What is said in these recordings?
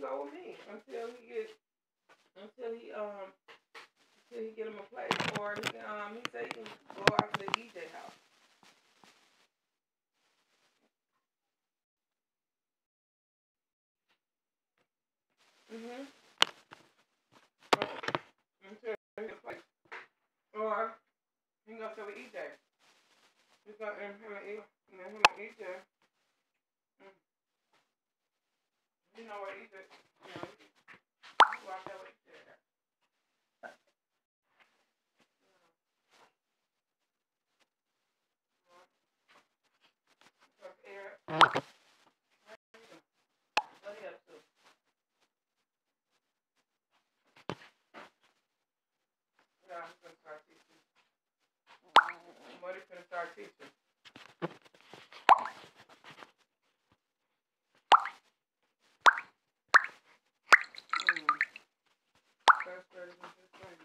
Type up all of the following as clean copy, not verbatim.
go with me until he get him a place, or he said he can go out to the EJ house. Until he get a place, or he can go to the EJ. He's got him and EJ. You know what EJ? You know, you walk out with EJ. What are you up to? Yeah, I'm gonna start teaching. What are you gonna start teaching? First grade and fifth grade.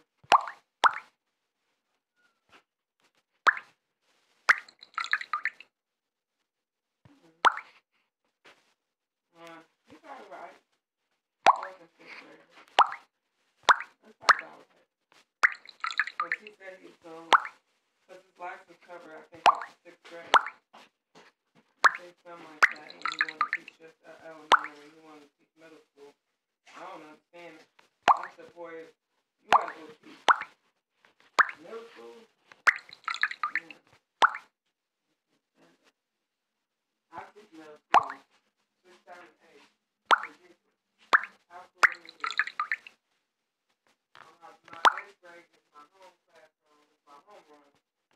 He's all right. Fourth and fifth grade. That's how I was at. But he said he'd go, because his license covered, I think, up to sixth grade. I think something like that. And he wanted to teach just elementary. He wanted to teach middle school. I don't understand it. I said, boy, you got to go teach middle school. Yeah. I teach middle school. 6, 7, 8. Ridiculous. Absolutely ridiculous. My 8th grade is my home classroom. It's my home room.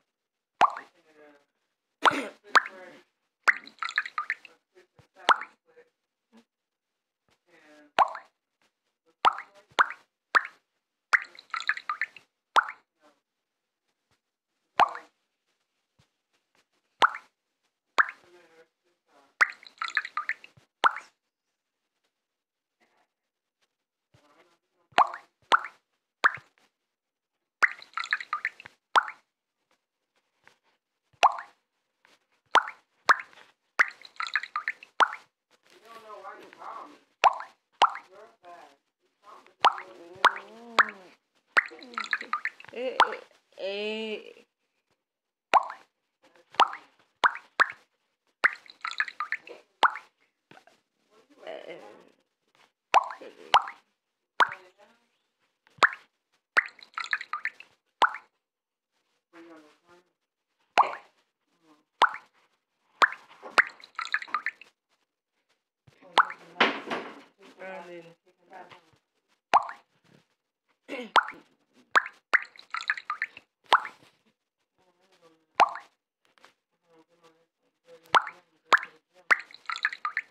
And 6th grade, 6th and 7th split. And the 6th grade, you don't know why you call me. You're bad. You call me.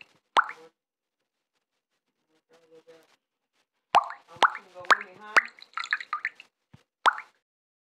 I want you to go with me, huh?